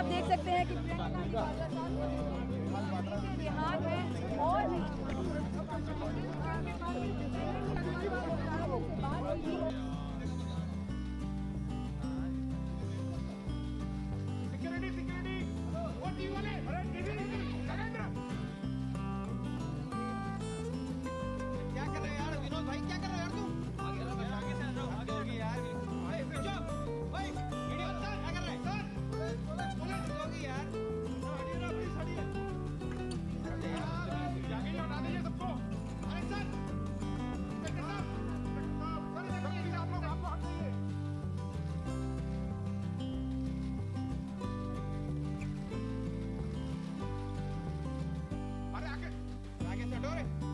आप देख सकते हैं कि प्रियंका गांधी बिहार में और क्या कर रहे हैं यार विनोद भाई, क्या कर रहे हो यार तुम? आगे से आ जाओ, आगे होगी यार। भाई वीडियो सर क्या कर रहे हैं सर? पुलिस होगी यार। हटिए ना प्लीज, हटिए। आगे ही हटा दीजिए सबको। अरे सर डॉक्टर साहब, आप लोग आपको हट जाइए। अरे आगे से हटो रे।